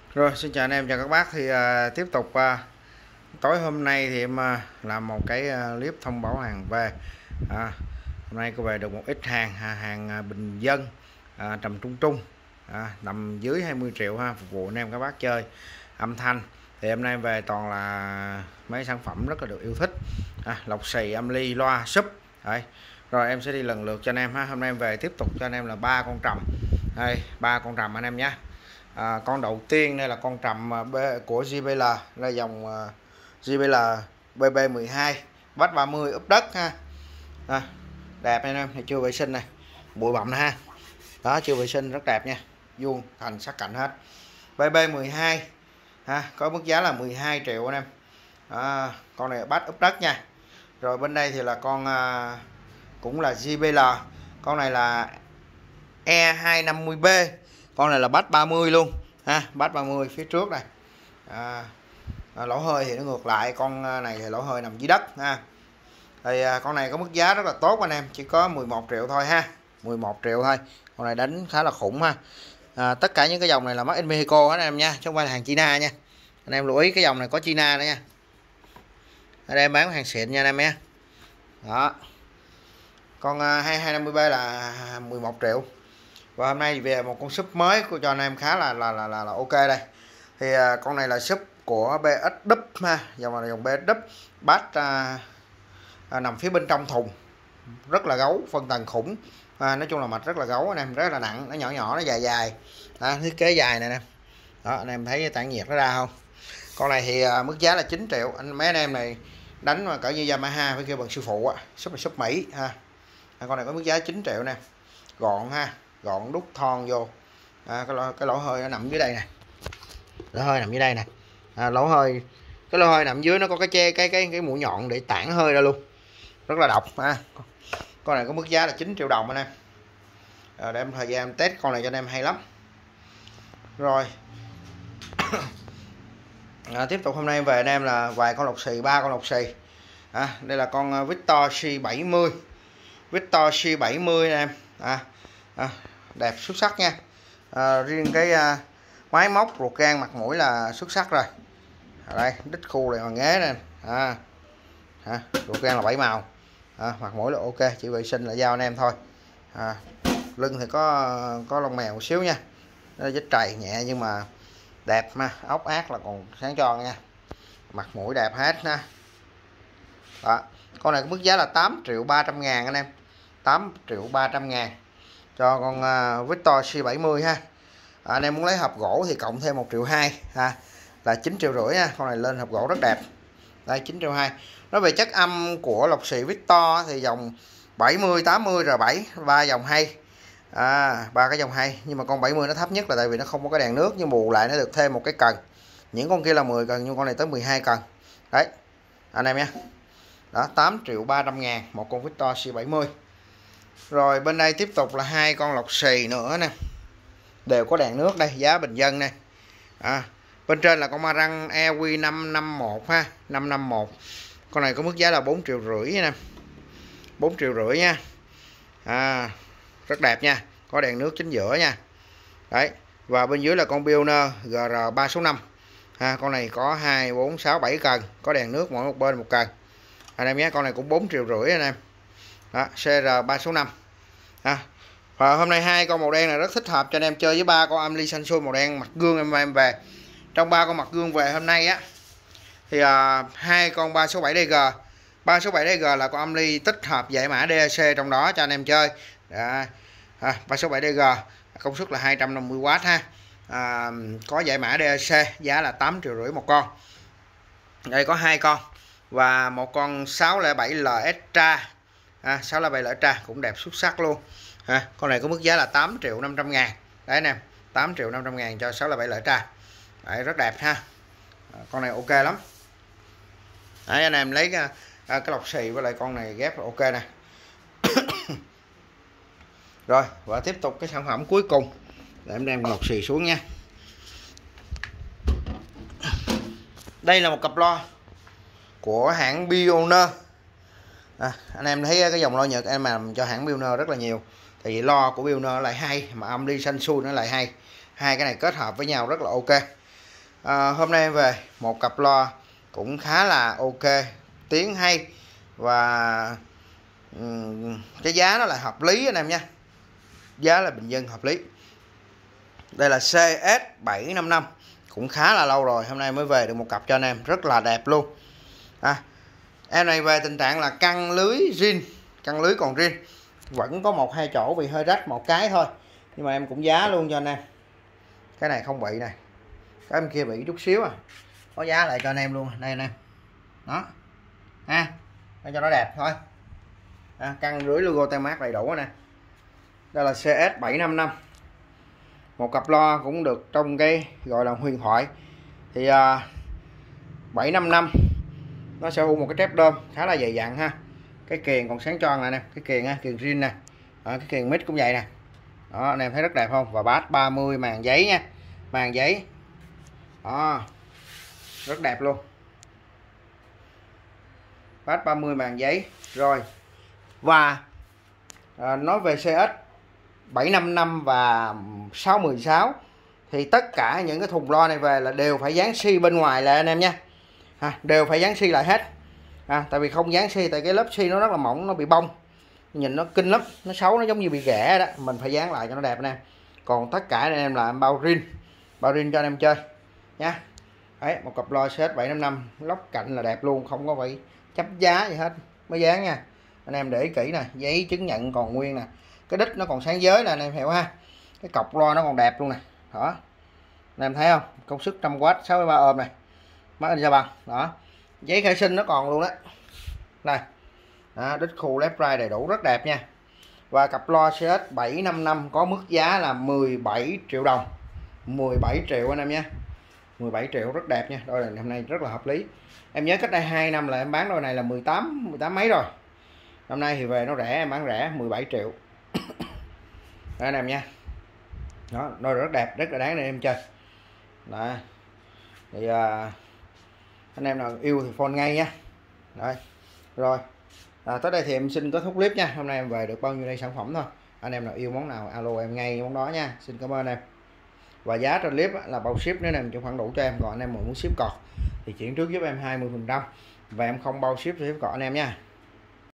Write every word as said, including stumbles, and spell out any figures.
Rồi, xin chào anh em, chào các bác. Thì à, tiếp tục à, tối hôm nay thì em à, làm một cái à, clip thông báo hàng về. à, Hôm nay có về được một ít hàng à, hàng à, bình dân, à, tầm trung trung, à, nằm dưới hai mươi triệu ha, phục vụ anh em các bác chơi âm thanh. Thì hôm nay về toàn là mấy sản phẩm rất là được yêu thích, à, lọc xì, âm ly, loa, sub. Đấy. Rồi em sẽ đi lần lượt cho anh em ha. Hôm nay em về tiếp tục cho anh em là ba con trầm, đây ba con trầm anh em nhé. À, con đầu tiên đây là con trầm B của gi bê lờ, là dòng uh, gi bê lờ bê bê mười hai watt ba mươi úp đất ha. À, đẹp anh em, này chưa vệ sinh này, bụi bặm ha, đó chưa vệ sinh rất đẹp nha, vuông thành sắc cạnh hết. bê bê mười hai ha, có mức giá là mười hai triệu anh em. À, con này bát úp đất nha. Rồi bên đây thì là con uh, cũng là gi bê lờ, con này là E hai năm mươi B, con này là bát ba mươi luôn ha, bát ba mươi phía trước này. à, à, lỗ hơi thì nó ngược lại, con này thì lỗ hơi nằm dưới đất ha. Thì à, con này có mức giá rất là tốt anh em, chỉ có mười một triệu thôi ha, mười một triệu thôi. Con này đánh khá là khủng ha. À, tất cả những cái dòng này là made in Mexico anh em nha, chứ không phải là hàng China nha. Anh em lưu ý cái dòng này có China nữa nha, ở đây em bán hàng xịn nha anh em nhé. Đó, con hai hai năm mươi B là mười một triệu. Và hôm nay về một con sub mới của cho anh em khá là là là là, là ok đây. Thì à, con này là sub của bê ét đê ha, dòng này dòng bê ét đê, bát à, à, nằm phía bên trong thùng, rất là gấu, phân tầng khủng. À, nói chung là mạch rất là gấu anh em, rất là nặng, nó nhỏ nhỏ, nó dài dài, à, thiết kế dài này nè. Đó, anh em thấy tản nhiệt nó ra không? Con này thì à, mức giá là chín triệu. Anh mấy anh em này đánh mà cỡ như Yamaha phải kêu bằng sư phụ á, sub là sub Mỹ ha. À, con này có mức giá chín triệu nè, gọn ha, gọn đúc thon vô. À, cái, lỗ, cái lỗ hơi nó nằm dưới đây nè, lỗ hơi nằm dưới đây nè. À, lỗ hơi, cái lỗ hơi nằm dưới nó có cái che cái cái cái mũi nhọn để tản hơi ra luôn, rất là độc ha. Con này có mức giá là chín triệu đồng anh em. À, để em thời gian em test con này cho anh em hay lắm. Rồi à, tiếp tục hôm nay về anh em là vài con lọc xì, ba con lọc xì. À, đây là con Victor C bảy mươi, Victor C bảy mươi anh em. À, à, đẹp xuất sắc nha. À, riêng cái à, máy móc ruột gan mặt mũi là xuất sắc rồi. Ở đây đít khu này bằng nghế nè. À, à, ruột gan là bảy màu. À, mặt mũi là ok, chỉ vệ sinh là giao anh em thôi. À, lưng thì có có lông mèo một xíu nha, nó vết trầy nhẹ nhưng mà đẹp mà, ốc ác là còn sáng tròn nha, mặt mũi đẹp hết ha. Đó, con này có mức giá là tám triệu ba trăm ngàn anh em, tám triệu ba trăm ngàn cho con uh, Victor C bảy mươi ha. À, anh em muốn lấy hộp gỗ thì cộng thêm một triệu hai ha, là chín triệu rưỡi nha. Con này lên hộp gỗ rất đẹp. Đây chín triệu hai. Nói về chất âm của lọc xì Victor thì dòng bảy mươi, tám mươi, R bảy, ba dòng hay. À, ba cái dòng hay, nhưng mà con bảy mươi nó thấp nhất là tại vì nó không có cái đèn nước, nhưng bù lại nó được thêm một cái cần. Những con kia là mười cần nhưng con này tới mười hai cần. Đấy. Anh em nhé. Đó, tám triệu ba trăm ngàn một con Victor C bảy mươi. Rồi bên đây tiếp tục là hai con lọc xì nữa nè, đều có đèn nước đây, giá bình dân nè. À, bên trên là con Marantz E Q năm năm mốt ha, năm năm mốt. Con này có mức giá là bốn triệu rưỡi nè, bốn triệu rưỡi nha. À, rất đẹp nha, có đèn nước chính giữa nha. Đấy, và bên dưới là con Pioneer G R ba số năm. À, con này có hai, bốn, sáu, bảy cần, có đèn nước mỗi một bên một cần. Anh em nhé, con này cũng bốn triệu rưỡi anh em. Đó, C R ba số năm. À, và hôm nay hai con màu đen này rất thích hợp cho anh em chơi với ba con âm ly xanh xôi màu đen mặt gương em em về. Trong ba con mặt gương về hôm nay á thì à, hai con ba số bảy D G, ba số bảy D G là con âm ly tích hợp giải mã D C trong đó cho anh em chơi. Đó. À, ba số bảy D G công suất là hai trăm năm mươi oát ha. À, có giải mã D C, giá là tám triệu rưỡi một con. Đây có hai con và một con sáu không bảy L Extra. À, sáu không bảy L Extra cũng đẹp xuất sắc luôn. À, con này có mức giá là tám triệu năm trăm ngàn. Đấy anh em, tám triệu năm trăm ngàn cho sáu không bảy L Extra. Đấy, rất đẹp ha. À, con này ok lắm. Đấy, anh em lấy cái, cái lọc xì với lại con này ghép là ok nè. Rồi, và tiếp tục cái sản phẩm cuối cùng. Để em đem lọc xì xuống nha. Đây là một cặp loa của hãng Pioneer. À, anh em thấy cái dòng loa Nhật em làm cho hãng Pioneer rất là nhiều. Tại vì loa của Pioneer lại hay, mà âm ly xanh xui nó lại hay. Hai cái này kết hợp với nhau rất là ok. à, hôm nay em về một cặp loa cũng khá là ok, tiếng hay và um, cái giá nó lại hợp lý anh em nha, giá là bình dân hợp lý. Đây là xê ét bảy năm năm, cũng khá là lâu rồi, hôm nay mới về được một cặp cho anh em, rất là đẹp luôn. à, em này về tình trạng là căng lưới zin, căng lưới còn zin, vẫn có một hai chỗ bị hơi rách một cái thôi, nhưng mà em cũng giá luôn cho anh em. Cái này không bị này, cái em kia bị chút xíu à, có giá lại cho anh em luôn đây anh em. Đó ha, để cho nó đẹp thôi. à, căng lưới logo tem mát đầy đủ nè. Đây là xê ét bảy năm năm, một cặp loa cũng được trong cái gọi là huyền thoại. Thì à, bảy năm năm nó sẽ hưu một cái trép đơm khá là dày dặn ha. Cái kiềng còn sáng tròn này nè, cái kiềng ha, kiềng zin nè. Đó, cái kiềng mít cũng vậy nè. Đó, anh em thấy rất đẹp không? Và bass ba mươi màn giấy nha, màn giấy. Đó, rất đẹp luôn. Bass ba mươi màn giấy. Rồi. Và à, nói về xê ét bảy năm năm và sáu một sáu thì tất cả những cái thùng loa này về là đều phải dán xi bên ngoài lại anh em nha. À, đều phải dán xi lại hết. À, tại vì không dán xi tại cái lớp xi nó rất là mỏng, nó bị bong, nhìn nó kinh lắm, nó xấu, nó giống như bị ghẻ đó, mình phải dán lại cho nó đẹp anh em. Còn tất cả anh em là em bao rin, bao rin cho anh em chơi nha. Đấy, một cặp loa xê ét bảy năm năm, lóc cạnh là đẹp luôn, không có phải chấp giá gì hết mới dán nha. Anh em để ý kỹ nè, giấy chứng nhận còn nguyên nè, cái đít nó còn sáng giới nè anh em hiểu ha, cái cọc loa nó còn đẹp luôn nè. Đó, anh em thấy không, công suất trăm oát, sáu mươi ba ôm này, mắt anh ra bằng. Đó, giấy khai sinh nó còn luôn đó này. Đó, đít khu left right đầy đủ, rất đẹp nha. Và cặp loa xê ét bảy năm năm có mức giá là mười bảy triệu đồng, mười bảy triệu anh em nhé, mười bảy triệu, rất đẹp nha. Đôi này hôm nay rất là hợp lý. Em nhớ cách đây hai năm là em bán đôi này là mười tám, mười tám mấy rồi. Hôm nay thì về nó rẻ, em bán rẻ mười bảy triệu. Đó anh em nha. Đó, đôi rất đẹp, rất là đáng để em chơi. Đó. Thì uh, anh em nào yêu thì phone ngay nha. Rồi. Rồi. À, tới đây thì em xin kết thúc clip nha. Hôm nay em về được bao nhiêu đây sản phẩm thôi. Anh em nào yêu món nào alo em ngay món đó nha. Xin cảm ơn em. Và giá trên clip là bao ship nếu em chịu khoản đủ cho em. Còn anh em muốn ship cọt thì chuyển trước giúp em hai mươi phần trăm và em không bao ship ship cọt anh em nha.